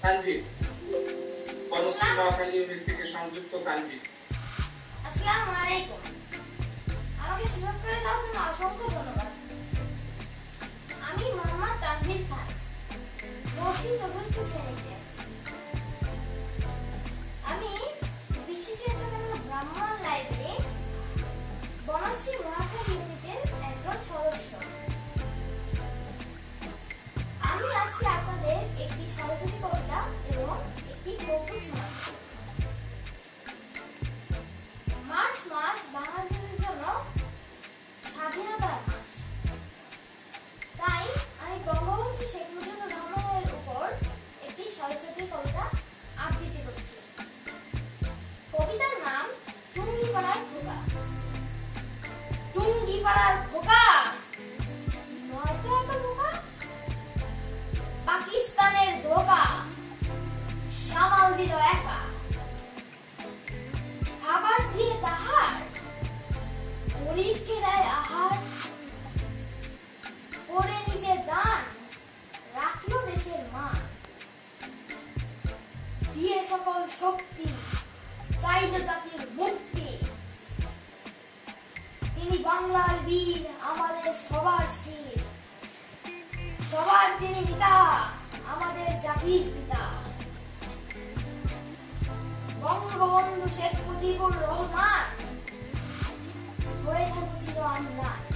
কাঞ্জি পরবর্তী নোয়াখালী ইউনিট থেকে সংযুক্ত কাঞ্জি। আসসালামু আলাইকুম। আমাকে সুযোগ করে দেওয়ার জন্য অসংখ্য ধন্যবাদ। আমি মোহাম্মদ তানভীর খান, পড়ছি চতুর্থ শ্রেণীতে। আমি BSK ব্রাহ্মণ লাইব্রেরি বনশ্রী নোয়াখালী ইউনিটের একজন সদস্য। আমি আজকে আপনাদের একটি স্বরচিত কবিতা এবং একটি কৌতুক শোনাব। মার্চ মাস বাংলাদেশের জন্য স্বাধীনতার মাস। তাই আমি বঙ্গবন্ধু শেখ মুজিবুর রহমানের উপর একটি স্বরচিত কবিতা আবৃত্তি করছি। কবিতার নাম টুঙ্গিপাড়ার খোকা। টুঙ্গিপাড়ার খোকা নয়তো এত বোকা, পাকিস্তানের ধোকা সামাল দিল একা। খাবার দিয়ে তাহার গরিবকে দেয় আহার, করে নিজে দান রাখলো দেশের মান। দিয়ে সকল শক্তি চাইতে জাতির মুক্তি। তিনি বাংলার বীর, আমাদের সবার শির। সবার তিনি পিতা, আমাদের জাতির পিতা। বঙ্গবন্ধু শেখ মুজিবুর রহমান হয়ে থাকুক চির অম্লান।